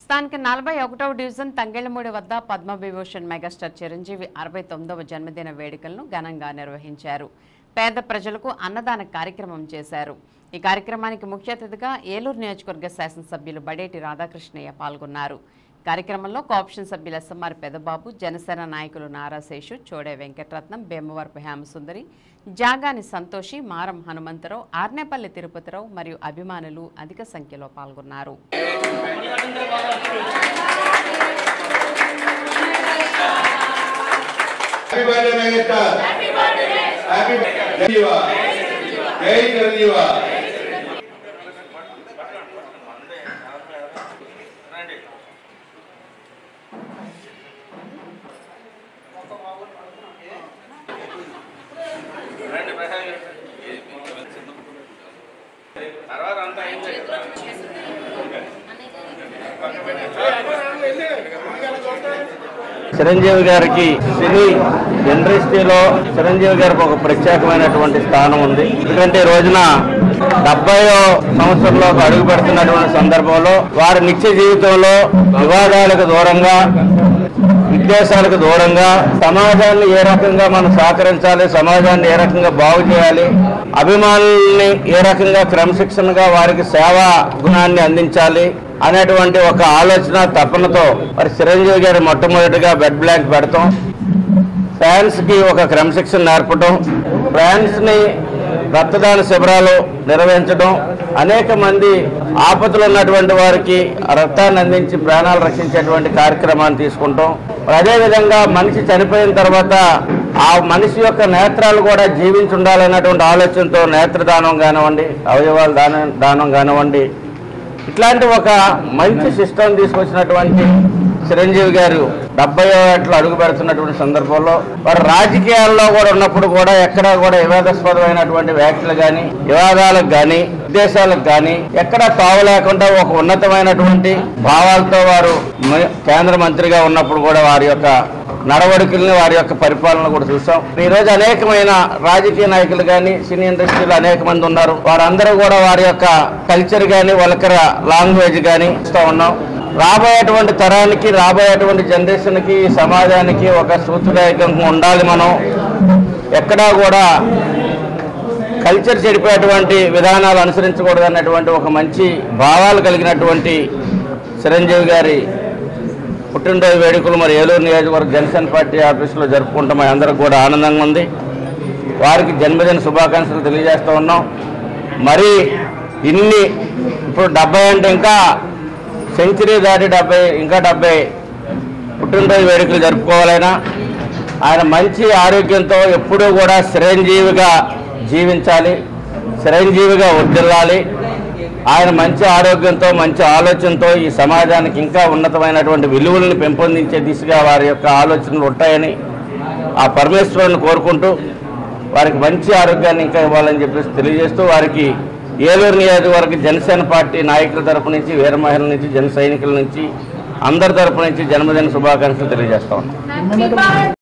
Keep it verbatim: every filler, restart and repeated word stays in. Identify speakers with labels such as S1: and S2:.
S1: స్థానిక నలభై ఒకటవ డివిజన్ తంగెళ్లమూడి వద్ద పద్మవిభూషణ్ మెగాస్టార్ చిరంజీవి అరవై తొమ్మిదవ జన్మదిన వేడుకలను ఘనంగా నిర్వహించారు. పేద ప్రజలకు అన్నదాన కార్యక్రమం చేశారు. ఈ కార్యక్రమానికి ముఖ్య అతిథిగా ఏలూరు నియోజకవర్గ శాసనసభ్యులు బడేటి రాధాకృష్ణయ్య పాల్గొన్నారు. కార్యక్రమంలో కోఆప్షన్ సభ్యులు ఎస్ఎంఆర్ పెదబాబు, జనసేన నాయకులు నారాశేషు, చోడే వెంకటరత్నం, బేమవరపు హేమసుందరి, జాగాని సంతోషి, మారం హనుమంతరావు, ఆర్నేపల్లి తిరుపతిరావు మరియు అభిమానులు అధిక సంఖ్యలో పాల్గొన్నారు.
S2: చిరంజీవి గారికి సినీ ఇండస్ట్రీలో చిరంజీవి గారికి ఒక ప్రత్యేకమైనటువంటి స్థానం ఉంది. ఎందుకంటే రోజున డెబ్బైవ సంవత్సరంలో అడుగు పెడుతున్నటువంటి సందర్భంలో వారి నిత్య జీవితంలో వివాదాలకు దూరంగా, విద్వేషాలకు దూరంగా సమాజాన్ని ఏ రకంగా మనం సహకరించాలి, సమాజాన్ని ఏ రకంగా బాగు చేయాలి, అభిమానుల్ని ఏ రకంగా క్రమశిక్షణగా వారికి సేవా గుణాన్ని అందించాలి అనేటువంటి ఒక ఆలోచన తపనతో మరి చిరంజీవి గారి మొట్టమొదటిగా బెడ్ బ్లాంక్ పెడతాం, ఫ్యాన్స్ కి ఒక క్రమశిక్షణ నేర్పడం, ఫ్యాన్స్ ని రక్తదాన శిబిరాలు నిర్వహించడం, అనేక మంది ఆపదలు ఉన్నటువంటి వారికి రక్తాన్ని అందించి ప్రాణాలు రక్షించేటువంటి కార్యక్రమాన్ని తీసుకుంటాం. అదేవిధంగా మనిషి చనిపోయిన తర్వాత ఆ మనిషి యొక్క నేత్రాలు కూడా జీవించి ఉండాలన్నటువంటి ఆలోచనతో నేత్రదానం కానివ్వండి, అవయవాల దానం దానం కానివ్వండి, ఇట్లాంటి ఒక మంచి సిస్టమ్ తీసుకొచ్చినటువంటి చిరంజీవి గారు డెబ్బై ఏట్లో అడుగు పెడుతున్నటువంటి సందర్భంలో వారు రాజకీయాల్లో కూడా ఉన్నప్పుడు కూడా ఎక్కడా కూడా వివాదాస్పదమైనటువంటి వ్యాఖ్యలు కానీ, వివాదాలకు కానీ, ఉద్దేశాలకు కానీ ఎక్కడా తావు లేకుండా ఒక ఉన్నతమైనటువంటి భావాలతో వారు కేంద్ర మంత్రిగా ఉన్నప్పుడు కూడా వారి యొక్క నడవడికల్ని, వారి యొక్క పరిపాలన కూడా చూసాం. ఈ రోజు అనేకమైన రాజకీయ నాయకులు కానీ, సినీ ఇండస్ట్రీలో అనేక మంది ఉన్నారు. వారందరూ కూడా వారి యొక్క కల్చర్ కానీ, వాళ్ళకర లాంగ్వేజ్ కానీ ఇస్తూ ఉన్నాం. రాబోయేటువంటి తరానికి, రాబోయేటువంటి జనరేషన్కి, సమాజానికి ఒక సూత్రదాయకంగా ఉండాలి. మనం ఎక్కడా కూడా కల్చర్ చెడిపోయేటువంటి విధానాలు అనుసరించకూడదు అన్నటువంటి ఒక మంచి భావాలు కలిగినటువంటి చిరంజీవి గారి పుట్టినరోజు వేడుకలు మరి ఏలూరు నియోజకవర్గ జనసేన పార్టీ ఆఫీసులో జరుపుకుంటాం. అందరికి కూడా ఆనందంగా ఉంది. వారికి జన్మదిన శుభాకాంక్షలు తెలియజేస్తూ ఉన్నాం. మరి ఇన్ని ఇప్పుడు డెబ్బై అంటే ఇంకా సెంచరీ దాటి డెబ్బై ఇంకా డెబ్బై పుట్టినరోజు వేడుకలు జరుపుకోవాలైనా ఆయన మంచి ఆరోగ్యంతో ఎప్పుడూ కూడా చిరంజీవిగా జీవించాలి, చిరంజీవిగా వర్ధిల్లాలి. ఆయన మంచి ఆరోగ్యంతో, మంచి ఆలోచనతో ఈ సమాజానికి ఇంకా ఉన్నతమైనటువంటి విలువలను పెంపొందించే దిశగా వారి యొక్క ఆలోచనలు ఉంటాయని ఆ పరమేశ్వరుని కోరుకుంటూ వారికి మంచి ఆరోగ్యాన్ని ఇంకా ఇవ్వాలని చెప్పేసి తెలియజేస్తూ వారికి ఏలూరు నియోజకవర్గ జనసేన పార్టీ నాయకుల తరపు నుంచి, వీర మహిళల నుంచి, జన సైనికుల నుంచి, అందరి తరపు నుంచి జన్మదిన శుభాకాంక్షలు తెలియజేస్తా ఉన్నాం.